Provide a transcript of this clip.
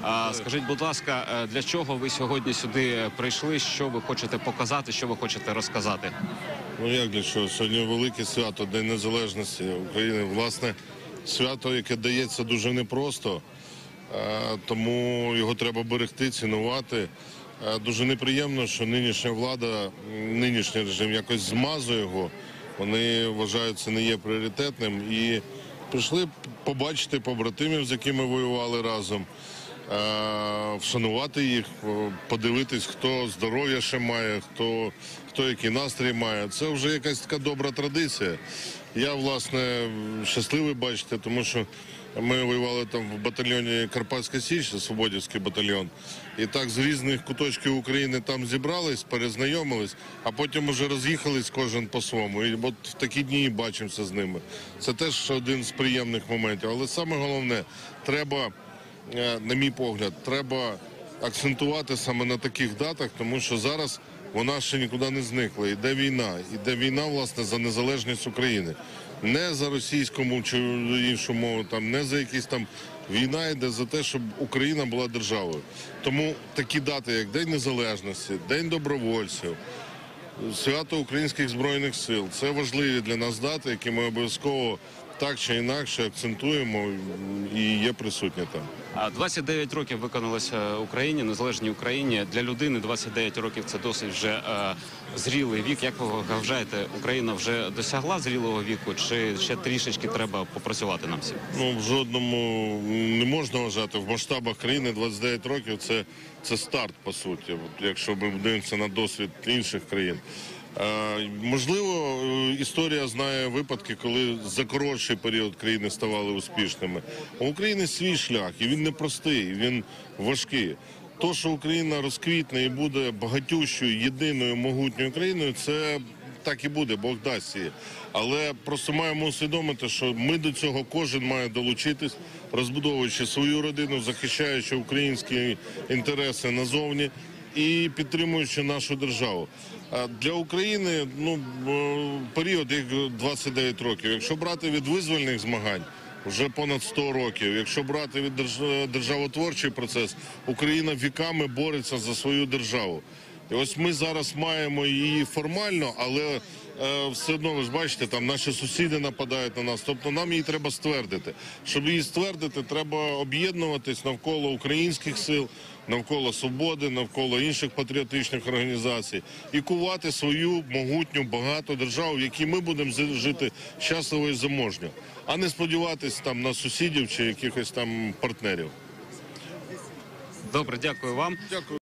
Скажіть, будь ласка, для чого ви сьогодні сюди прийшли? Що ви хочете показати, що ви хочете розказати? Ну як для чого? Сьогодні велике свято, День Незалежності України. Власне, свято, яке дається дуже непросто, тому його треба берегти, цінувати. Дуже неприємно, що нинішня влада, нинішній режим якось змазує його. Вони вважають, це не є пріоритетним. І прийшли побачити побратимів, з якими воювали разом, вшанувати їх, подивитись, хто здоров'я ще має, хто який настрій має. Це вже якась така добра традиція. Я, власне, щасливий бачити, тому що ми воювали там в батальйоні Карпатська Січ, Свободівський батальйон. І так з різних куточків України там зібрались, перезнайомились, а потім вже роз'їхались кожен по-своєму. І от в такі дні бачимося з ними. Це теж один з приємних моментів. Але саме головне, треба, на мій погляд, треба акцентувати саме на таких датах, тому що зараз вона ще нікуди не зникла. Йде війна. Йде війна, власне, за незалежність України. Не за російську мову чи іншу мову, не за якісь там. Війна йде за те, щоб Україна була державою. Тому такі дати, як День Незалежності, День добровольців, свято Українських Збройних Сил – це важливі для нас дати, які ми обов'язково так чи інакше акцентуємо і є присутні там. 29 років виконалося Україні, незалежній Україні. Для людини 29 років – це досить вже зрілий вік. Як ви вважаєте, Україна вже досягла зрілого віку, чи ще трішечки треба попрацювати нам всім? Ну, в жодному не можна вважати. В масштабах країни 29 років – це старт, по суті, якщо ми дивимося на досвід інших країн. Можливо, історія знає випадки, коли за коротший період країни ставали успішними. У України свій шлях, і він непростий, він важкий. То, що Україна розквітне і буде багатющою, єдиною, могутньою країною, це так і буде, Бог дасть її. Але просто маємо усвідомити, що ми до цього кожен має долучитись, розбудовуючи свою родину, захищаючи українські інтереси назовні і підтримуючи нашу державу. Для України період їх 29 років. Якщо брати від визвольних змагань, вже понад 100 років. Якщо брати від державотворчий процес, Україна віками бореться за свою державу. І ось ми зараз маємо її формально, але все одно, ви ж бачите, там наші сусіди нападають на нас. Тобто нам її треба ствердити. Щоб її ствердити, треба об'єднуватись навколо українських сил, навколо свободи, навколо інших патріотичних організацій і кувати свою могутню, багату державу, в якій ми будемо жити щасливо і заможньо, а не сподіватись там на сусідів чи якихось там партнерів. Добре, дякую вам. Дякую.